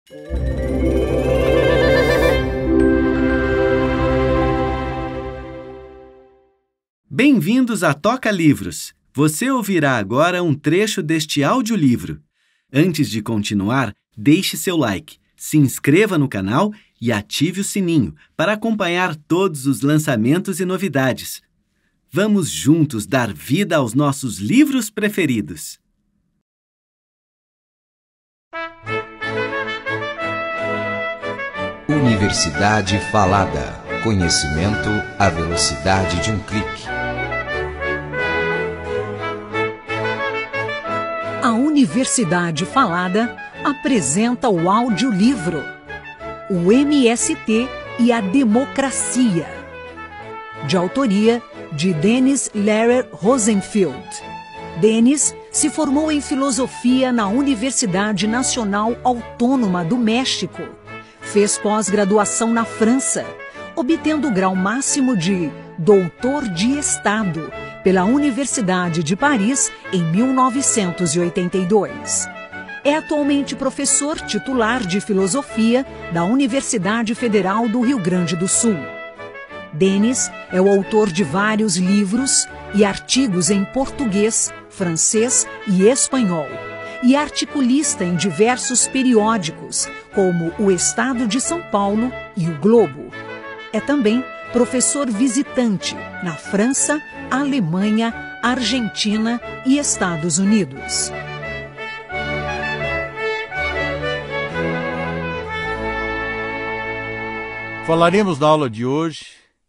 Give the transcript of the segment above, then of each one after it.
Bem-vindos a Toca Livros! Você ouvirá agora um trecho deste audiolivro. Antes de continuar, deixe seu like, se inscreva no canal e ative o sininho para acompanhar todos os lançamentos e novidades. Vamos juntos dar vida aos nossos livros preferidos. Universidade Falada. Conhecimento à velocidade de um clique. A Universidade Falada apresenta o audiolivro O MST e a Democracia, de autoria de Dennis Lehrer Rosenfield. Dennis se formou em filosofia na Universidade Nacional Autônoma do México. Fez pós-graduação na França, obtendo o grau máximo de Doutor de Estado pela Universidade de Paris em 1982. É atualmente professor titular de filosofia da Universidade Federal do Rio Grande do Sul. Dennis é o autor de vários livros e artigos em português, francês e espanhol, e articulista em diversos periódicos, como o Estado de São Paulo e o Globo. É também professor visitante na França, Alemanha, Argentina e Estados Unidos. Falaremos na aula de hoje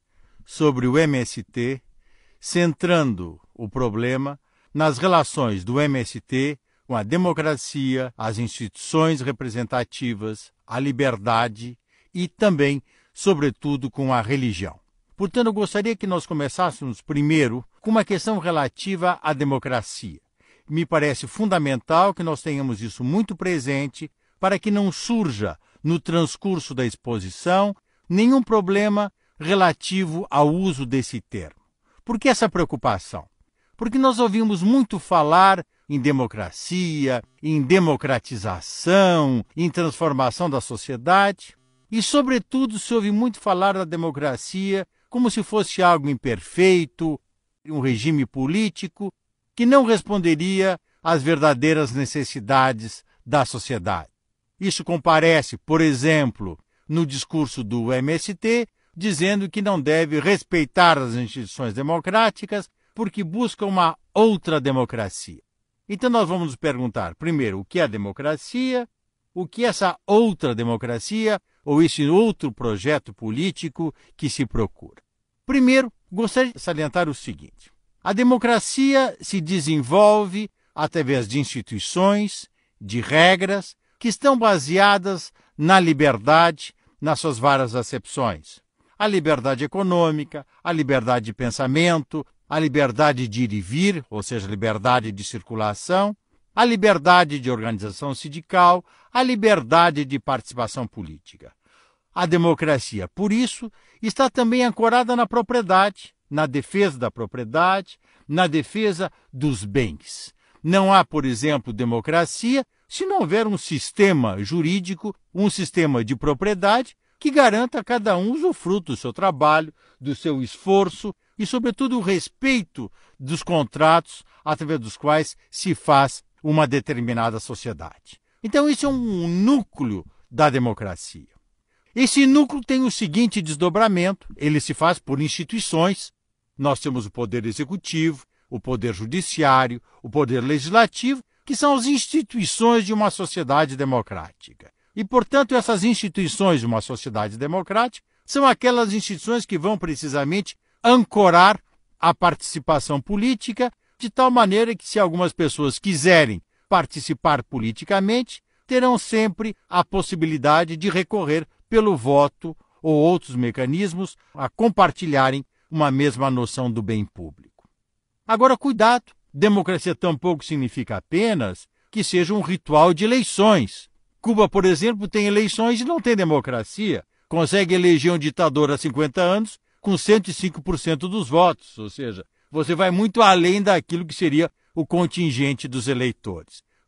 sobre o MST, centrando o problema nas relações do MST com a democracia, as instituições representativas, a liberdade e também, sobretudo, com a religião. Portanto, eu gostaria que nós começássemos primeiro com uma questão relativa à democracia. Me parece fundamental que nós tenhamos isso muito presente para que não surja, no transcurso da exposição, nenhum problema relativo ao uso desse termo. Por que essa preocupação? Porque nós ouvimos muito falar em democracia, em democratização, em transformação da sociedade e, sobretudo, se ouve muito falar da democracia como se fosse algo imperfeito, um regime político que não responderia às verdadeiras necessidades da sociedade. Isso comparece, por exemplo, no discurso do MST, dizendo que não deve respeitar as instituições democráticas porque busca uma outra democracia. Então nós vamos nos perguntar, primeiro, o que é a democracia, o que é essa outra democracia ou esse outro projeto político que se procura. Primeiro, gostaria de salientar o seguinte: a democracia se desenvolve através de instituições, de regras, que estão baseadas na liberdade, nas suas várias acepções. A liberdade econômica, a liberdade de pensamento, a liberdade de ir e vir, ou seja, a liberdade de circulação, a liberdade de organização sindical, a liberdade de participação política. A democracia, por isso, está também ancorada na propriedade, na defesa da propriedade, na defesa dos bens. Não há, por exemplo, democracia se não houver um sistema jurídico, um sistema de propriedade que garanta a cada um usufruto do seu trabalho, do seu esforço e, sobretudo, o respeito dos contratos através dos quais se faz uma determinada sociedade. Então, isso é um núcleo da democracia. Esse núcleo tem o seguinte desdobramento: ele se faz por instituições. Nós temos o poder executivo, o poder judiciário, o poder legislativo, que são as instituições de uma sociedade democrática. E, portanto, essas instituições de uma sociedade democrática são aquelas instituições que vão precisamente ancorar a participação política, de tal maneira que, se algumas pessoas quiserem participar politicamente, terão sempre a possibilidade de recorrer pelo voto ou outros mecanismos a compartilharem uma mesma noção do bem público. Agora, cuidado, democracia tampouco significa apenas que seja um ritual de eleições. Cuba, por exemplo, tem eleições e não tem democracia. Consegue eleger um ditador há 50 anos com 105% dos votos, ou seja, você vai muito além daquilo que seria o contingente dos eleitores.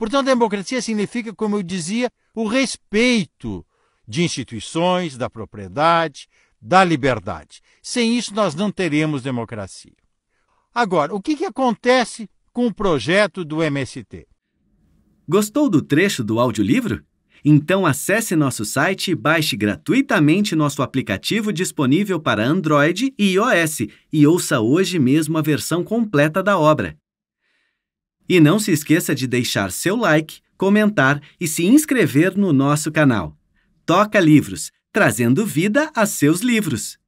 Portanto, democracia significa, como eu dizia, o respeito de instituições, da propriedade, da liberdade. Sem isso, nós não teremos democracia. Agora, o que acontece com o projeto do MST? Gostou do trecho do audiolivro? Então acesse nosso site e baixe gratuitamente nosso aplicativo disponível para Android e iOS e ouça hoje mesmo a versão completa da obra. E não se esqueça de deixar seu like, comentar e se inscrever no nosso canal. Toca Livros, trazendo vida a seus livros.